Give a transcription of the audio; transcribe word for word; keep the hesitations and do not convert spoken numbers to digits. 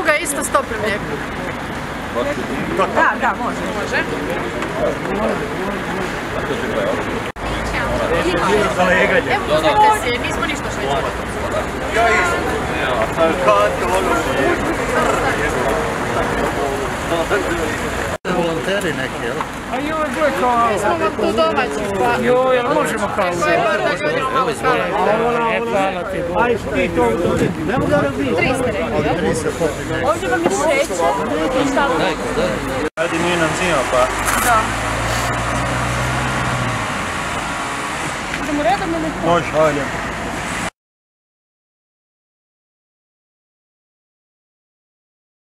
druga je isto s toplim mlijekom. Da, da, može. Može. Evo, uzmite si, nismo ništa švećali. Ja isto. Volonteri neki, jel? A joj, gledaj kao... Mi smo vam tu domaći, pa... Joj, jel možemo kao... Sve je bar da ljudima malo hvala. E, hvala ti, Bog. Aj, ti to uzeti. Ne mogu da različi. Tri ste rekli, jel? Ovdje vam je šećer. Radi nije nam zima, pa... Da. Idemo redom ili... Može, hvala lijepo.